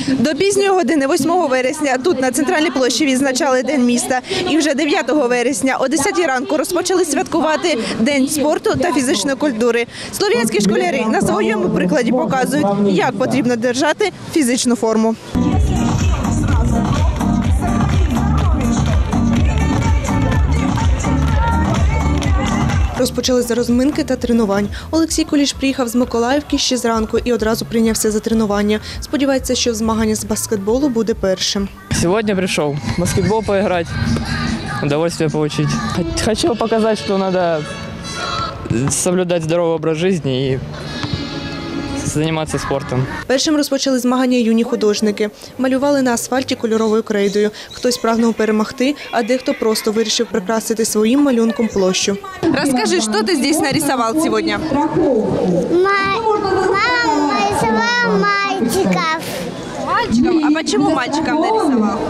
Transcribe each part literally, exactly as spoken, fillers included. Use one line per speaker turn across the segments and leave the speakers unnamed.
До пізньої години восьмого вересня тут на центральній площі відзначали День міста. І вже дев'ятого вересня о десятій ранку розпочали святкувати День спорту та фізичної культури. Слов'янські школярі на своєму прикладі показують, як потрібно держати фізичну форму. Розпочали з розминки та тренувань. Олексій Куліш приїхав з Миколаївки ще зранку і одразу прийнявся за тренування. Сподівається, що в змаганні з баскетболу буде першим.
Сьогодні прийшов в баскетбол поіграти, удовольствие отримати. Хочу показати, що треба соблюдати здоровий образ життя і займатися спортом.
Першим розпочали змагання юні художники. Малювали на асфальті кольоровою крейдою. Хтось прагнув перемогти, а дехто просто вирішив прикрасити своїм малюнком площу. Розкажи, що ти тут нарисував сьогодні?
Мама нарисувала мальчиков.
Мальчиков? А почему мальчиков нарисовал?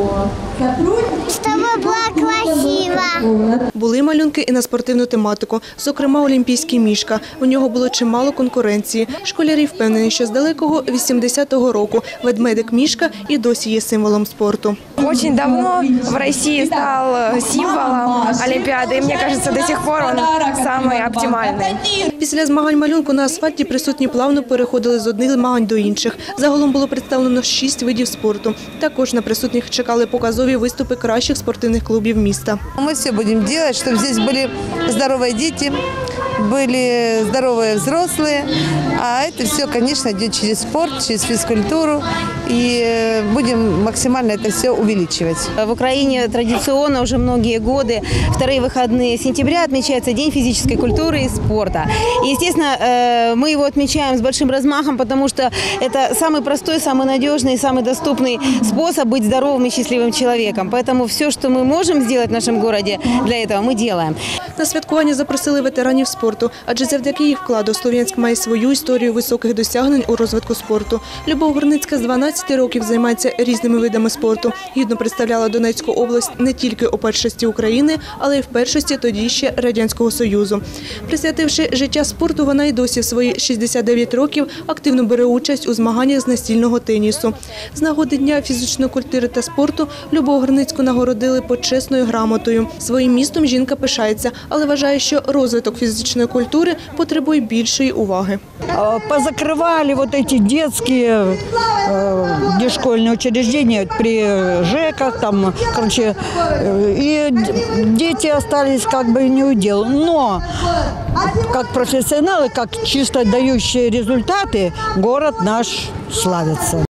Чтобы было красиво.
Були малюнки і на спортивну тематику, зокрема олімпійський мішка. У нього було чимало конкуренції. Школярі впевнені, що з далекого вісімдесятого року ведмедик Мішка і досі є символом спорту.
Очень давно в России стал символом Олимпиады, и мне кажется, до сих пор он самый оптимальный.
Після змагань малюнку на асфальті присутні плавно переходили з одних змагань до інших. Загалом було представлено шість видів спорту. Також на присутніх чекали показові виступи кращих спортивних клубів міста.
Мы все будем делать, чтобы здесь были здоровые дети, были здоровые взрослые, а это все, конечно, идет через спорт, через физкультуру, и будем максимально это все увеличивать.
В Украине традиционно уже многие годы вторые выходные сентября отмечается День физической культуры и спорта. И, естественно, мы его отмечаем с большим размахом, потому что это самый простой, самый надежный, самый доступный способ быть здоровым и счастливым человеком. Поэтому все, что мы можем сделать в нашем городе для этого, мы делаем.
На святкування запросили ветеранів спорту, адже завдяки їх вкладу Слов'янськ має свою історію високих досягнень у розвитку спорту. Любов Горницька з дванадцяти років займається різними видами спорту. Гідно представляла Донецьку область не тільки у першості України, але й в першості тоді ще Радянського Союзу. Присвятивши життя спорту, вона й досі в свої шістдесят дев'ять років активно бере участь у змаганнях з настільного тенісу. З нагоди Дня фізичної культури та спорту Любов Горницьку нагородили почесною грамотою. Своїм містом жінка пишається, але вважає, що розвиток фізичної культури потребує більшої уваги.
Позакрывали вот эти детские э, дошкольные учреждения при ЖЭКах, там, короче, э, и дети остались как бы не у дел. Но как профессионалы, как чисто дающие результаты, город наш славится.